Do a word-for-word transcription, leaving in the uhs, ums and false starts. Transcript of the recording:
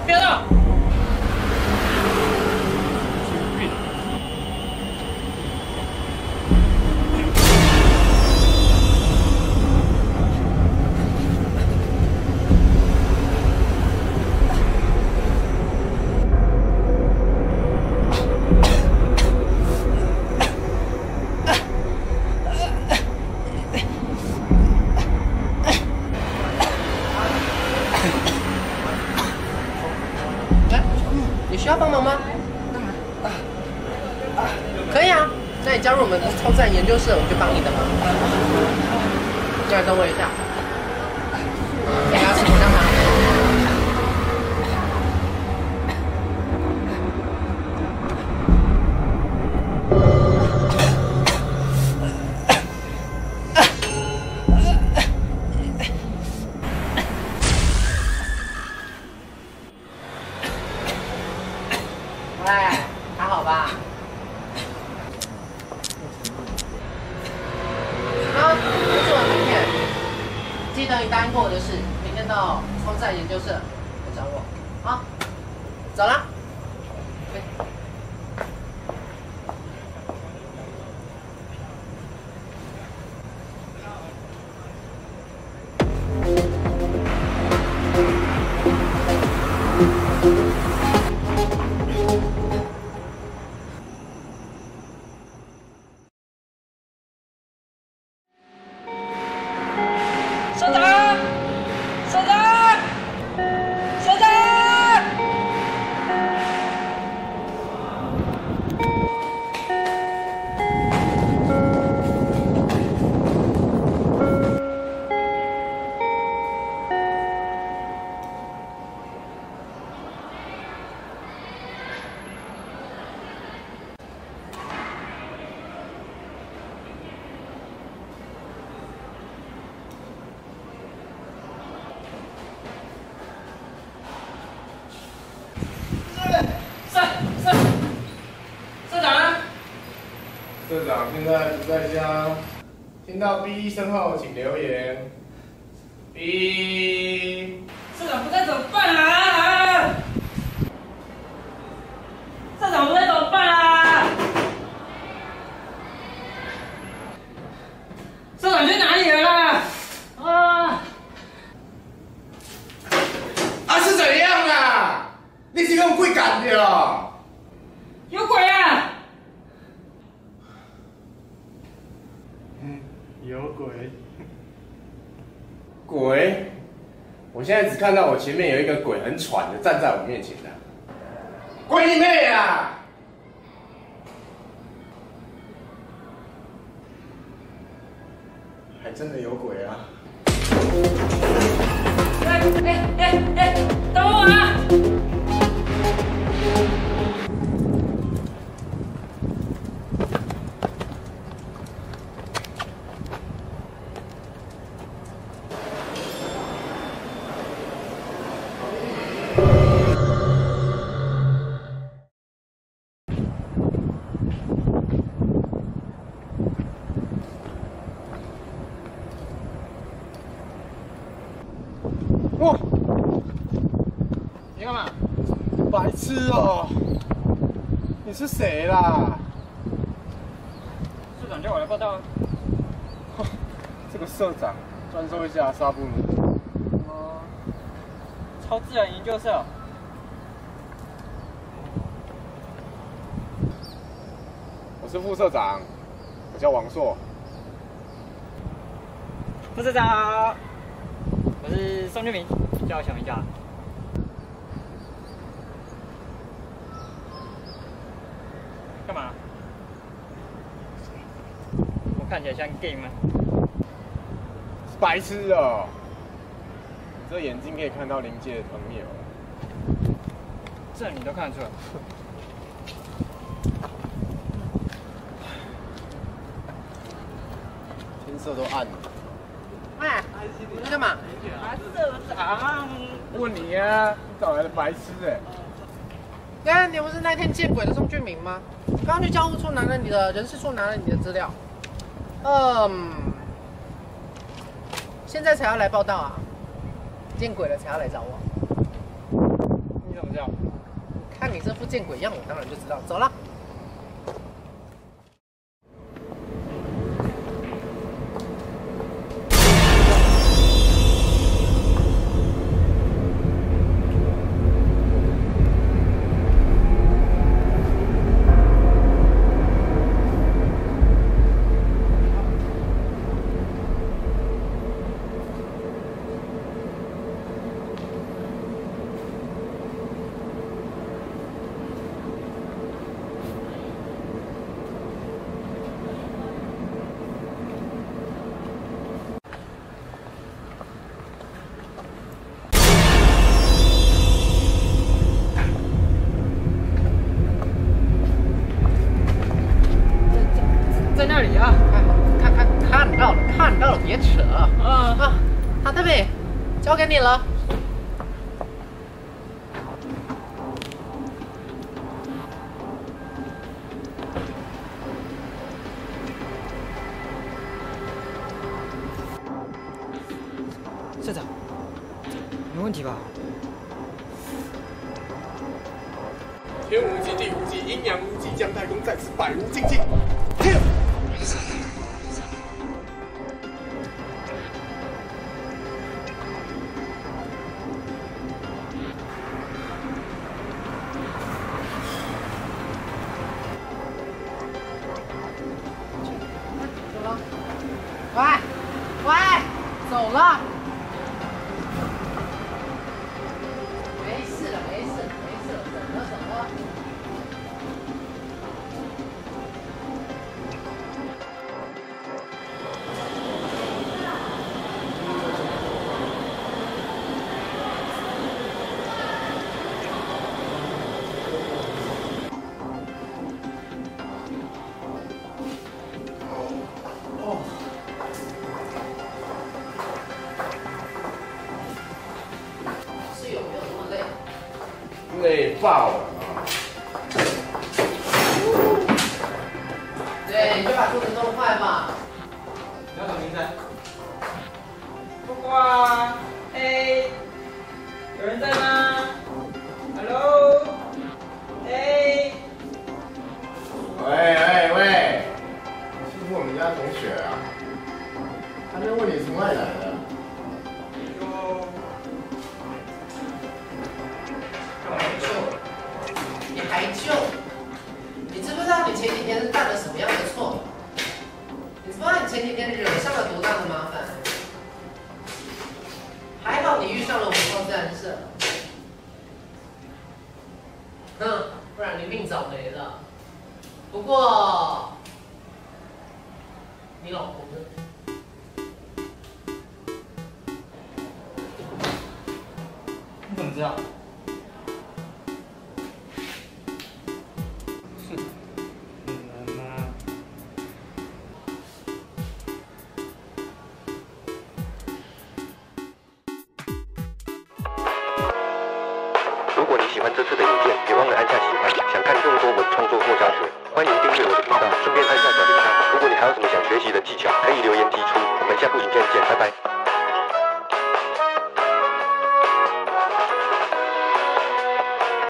不要动！ 需要帮忙吗？可以啊，那你加入我们超自然研究社，我就帮你的忙。进来等我一下。给牙齿口香糖。喂，还好吧？啊，这是我的名片，记得你答应过我的事，明天到超自然研究社来找我。啊，走啦。 社长，社长，社长！ 社长现在不在家，听到 B 声后请留言。B。 社长不在怎么办啊？社长不在怎么办啊？社长去哪里了啦？啊！ 啊是怎样啊？你是用鬼干的哦？ 有鬼啊！ 嗯，有鬼。鬼？我现在只看到我前面有一个鬼很喘的站在我面前的。鬼你妹啊！还真的有鬼啊！ 哎哎哎哎，等我啊！ 哇！你干嘛？白痴哦！你是谁啦？ 社长叫我来报道啊。 这个社长专收一下纱布奴。 哦，超自然研究社。 我是副社长，我叫王硕。 副社长好，我是宋俊明，叫我小明就好。干嘛？我看起来像 gay 吗？ 白痴哦！你这眼睛可以看到临界的朋友。 这你都看得出来？ 天色都暗了。 喂，你在干嘛？ 啊，社长， 问你啊，你找来的白痴哎、 哎，你不是那天见鬼的宋俊明吗？刚刚去教务处拿了你的人事处拿了你的资料，嗯，现在才要来报道啊？见鬼了才要来找我？ 你怎么知道？ 看你这副见鬼样，我当然就知道。走了。 在那里啊！ 看看看看到了，看到了，别扯啊！ 啊， 好的呗，交给你了。 社长，没问题吧？ 天无极，地无极，阴阳无极，姜太公在此百无禁忌。天！ 走了。喂，喂，走了。没事了，没事，没事了，走了，走了。是有没有那么累？ 累爆了啊！ 对，你就把桌子弄坏吧。 叫什么名字？呱呱，嘿，有人在吗 ？Hello， 嘿。 喂喂喂，你是不是我们家同学啊？他就问你从哪里来的？ 哟， 还救？你还救？你知不知道你前几天是犯了什么样的错？你知不知道你前几天惹上了多大的麻烦？还好你遇上了我们高自然社，嗯，不然你命早没了。不过，你老公呢？ 你怎么知道？哼，你们吗？ 如果你喜欢这次的影片，别忘了按下喜欢。想看更多我的创作或教学，欢迎订阅我的频道，顺便按下小铃铛。如果你还有什么想学习的技巧，可以留言提出。我们下部影片见，拜拜。